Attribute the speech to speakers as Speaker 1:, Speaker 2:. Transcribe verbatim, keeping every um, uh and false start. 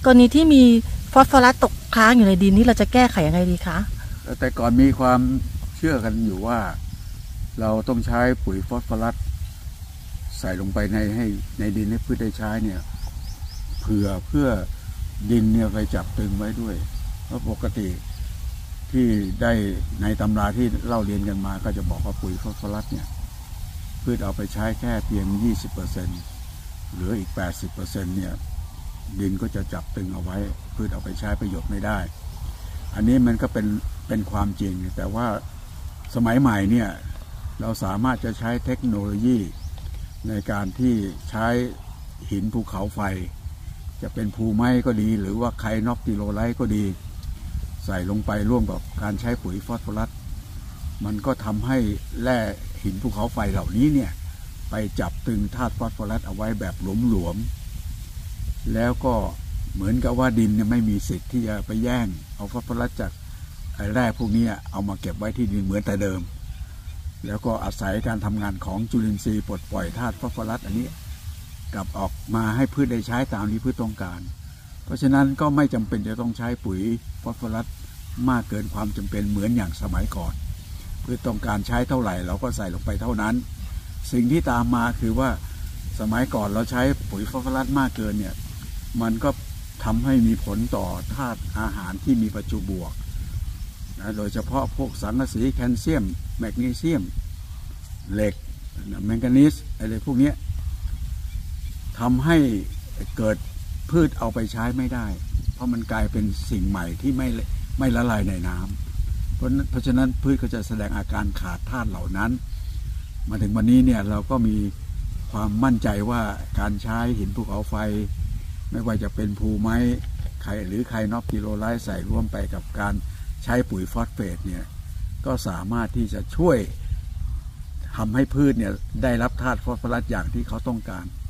Speaker 1: กรณีที่มีฟอสฟอรัสตกค้างอยู่ในดินนี่เราจะแก้ไขยังไงดีคะ
Speaker 2: แต่ก่อนมีความเชื่อกันอยู่ว่าเราต้องใช้ปุ๋ยฟอสฟอรัสใส่ลงไปในให้ในดินให้พืชได้ใช้เนี่ยเผื่อเพื่อดินเนี่ยไปจับตึงไว้ด้วยเพราะปกติที่ได้ในตำราที่เล่าเรียนกันมาก็จะบอกว่าปุ๋ยฟอสฟอรัสเนี่ยพืชเอาไปใช้แค่เพียง ยี่สิบเปอร์เซ็นต์ เหลืออีก แปดสิบเปอร์เซ็นต์ เนี่ยดินก็จะจับตึงเอาไว้พืชเอาไปใช้ประโยชน์ไม่ได้อันนี้มันก็เป็นเป็นความจริงแต่ว่าสมัยใหม่เนี่ยเราสามารถจะใช้เทคโนโลยีในการที่ใช้หินภูเขาไฟจะเป็นภูไม้ก็ดีหรือว่าไคโนอคติโลไลท์ก็ดีใส่ลงไปร่วมกับการใช้ปุ๋ยฟอสฟอรัสมันก็ทำให้แร่หินภูเขาไฟเหล่านี้เนี่ยไปจับตึงธาตุฟอสฟอรัสเอาไว้แบบหลวมๆแล้วก็เหมือนกับว่าดินเนี่ยไม่มีสิทธิ์ที่จะไปแย่งเอาฟอสฟอรัสจากแร่พวกนี้เอามาเก็บไว้ที่ดินเหมือนแต่เดิมแล้วก็อาศัยการทำงานของจุลินทรีย์ปลดปล่อยธาตุฟอสฟอรัสอันนี้กลับออกมาให้พืชได้ใช้ตามที่พืชต้องการเพราะฉะนั้นก็ไม่จำเป็นจะต้องใช้ปุ๋ยฟอสฟอรัสมากเกินความจำเป็นเหมือนอย่างสมัยก่อนพืชต้องการใช้เท่าไหร่เราก็ใส่ลงไปเท่านั้นสิ่งที่ตามมาคือว่าสมัยก่อนเราใช้ปุ๋ยฟอสฟอรัสมากเกินเนี่ยมันก็ทำให้มีผลต่อธาตุอาหารที่มีประจุบวกนะโดยเฉพาะพวกสังกะสีแคลเซียมแมกนีเซียมเหล็กแมงกานีสอะไรพวกนี้ทำให้เกิดพืชเอาไปใช้ไม่ได้เพราะมันกลายเป็นสิ่งใหม่ที่ไม่ไม่ละลายในน้ำเพราะเพราะฉะนั้นพืชก็จะแสดงอาการขาดธาตุเหล่านั้นมาถึงวันนี้เนี่ยเราก็มีความมั่นใจว่าการใช้หินภูเขาไฟไม่ว่าจะเป็นภูไม้ไคหรือไคโนอคติโลไลท์ใส่ร่วมไปกับการใช้ปุ๋ยฟอสเฟตเนี่ยก็สามารถที่จะช่วยทำให้พืชเนี่ยได้รับธาตุฟอสฟอรัสอย่างที่เขาต้องการ